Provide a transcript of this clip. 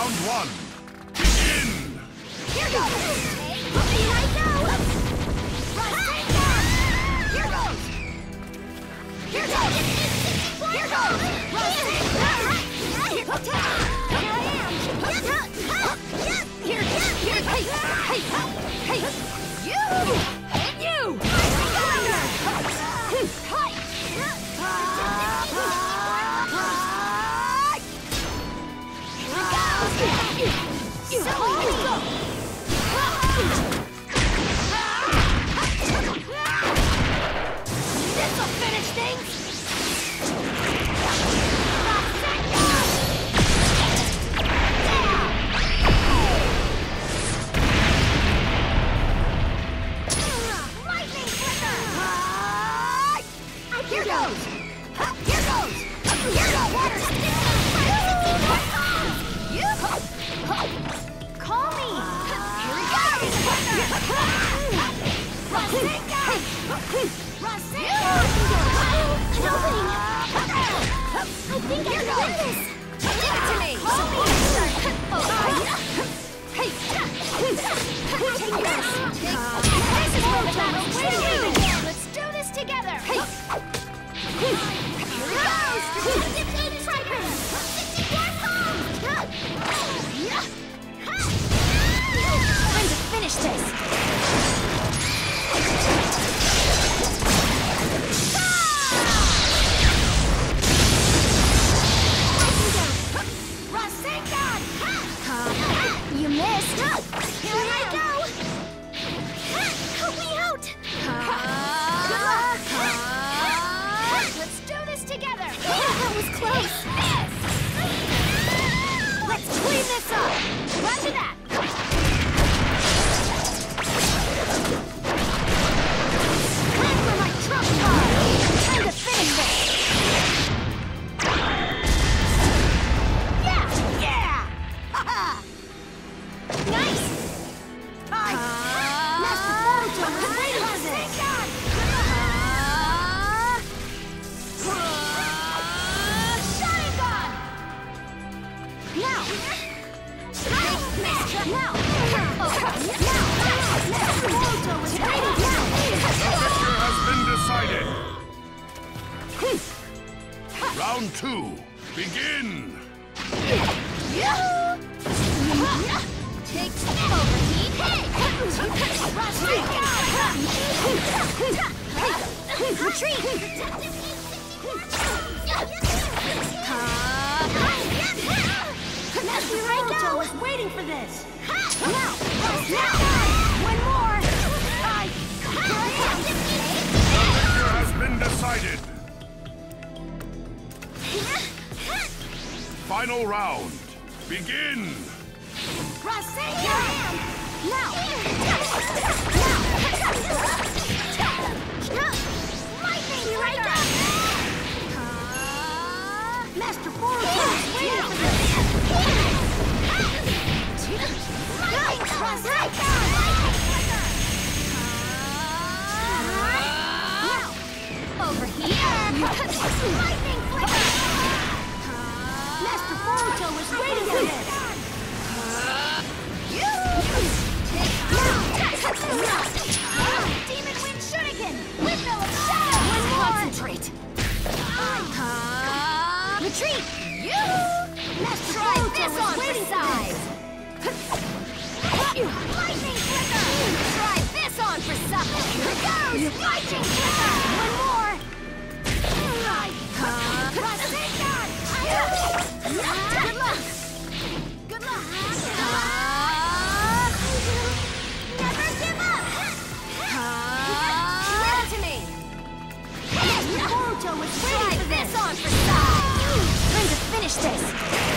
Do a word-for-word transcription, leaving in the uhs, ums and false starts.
Round one. Begin! Here goes! Here I go! Rasengan! Here goes! Here goes! Here goes! Rasengan! Here I am! Here, here, hey, hey, hey! You! And you! This'll finish things! Lightning flicker! Here goes! Here goes! Here goes! Water! Call me! Here we go! Rasengan! Rasengan! An opening! I think I can win this! Give it to me! Call me! Hey! Take this! This is where the battle's waiting! Let's do this together! Hey! Here it goes! Striker! Time to finish this! Rasengan! You missed! Here I go! Help me out! Let's do this together! That was close! Let's clean this up! Roger that! Time for my trump card! Time to finish this! Yeah! Yeah! Ha-ha! Nice! Time! Master Boruto was waiting for this! Sharingan! Now! Now! Oh, now! Master Boruto was waiting now! Has been decided. Round two. Begin! Take overheat! Hey! Retreat! Master Boruto was waiting for this! Now! Now! One more! I... The victor has been decided. Final round. Begin! Rasengan! Now! Now! Lightning! Here I go! Master Boruto is waiting for this! Rasengan! Now! Over here! Lightning flicker! Master Boruto is waiting for this! Demon Wind Shuriken! Windmill of Shadow! One more! Concentrate! Retreat! Master Try this on waiting size! Lightning flicker! Try this on for size! Here it goes! Lightning flicker! One more! Rasengan! Good luck! Good luck! Never give up! Give it to me! Boruto was waiting for this on for size! Time to finish this!